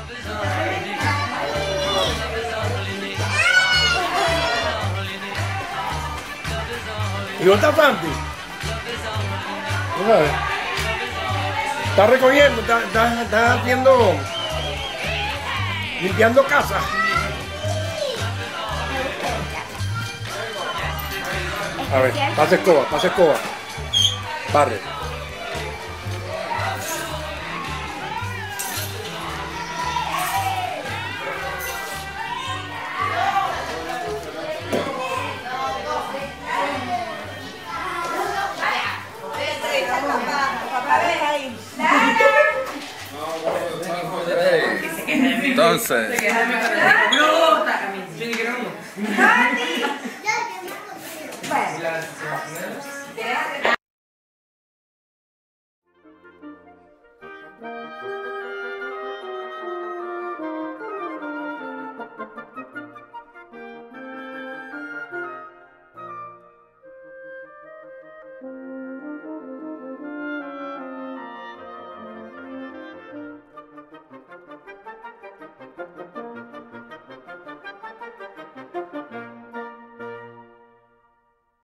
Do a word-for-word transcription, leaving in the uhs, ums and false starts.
¿Y dónde está Santi? ¿No sabes? Está recogiendo, está, está, está haciendo, limpiando casa. A ver, pasa escoba, pasa escoba. Barre. Entonces. Bueno.